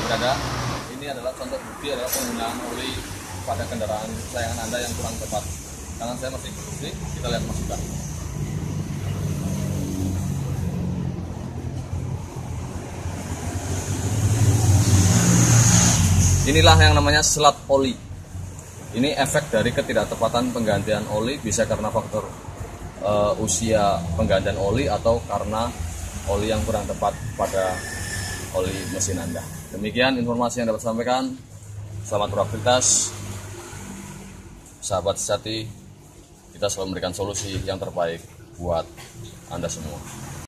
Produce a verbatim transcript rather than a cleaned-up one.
berada, ini adalah contoh bukti adalah penggunaan oli pada kendaraan kesayangan Anda yang kurang tepat. Tangan saya masih bersih, kita lihat masukan. Inilah yang namanya selat oli. Ini efek dari ketidaktepatan penggantian oli, bisa karena faktor uh, usia penggantian oli atau karena oli yang kurang tepat pada oli mesin Anda. Demikian informasi yang dapat saya sampaikan. Selamat beraktivitas, sahabat sejati. Kita selalu memberikan solusi yang terbaik buat Anda semua.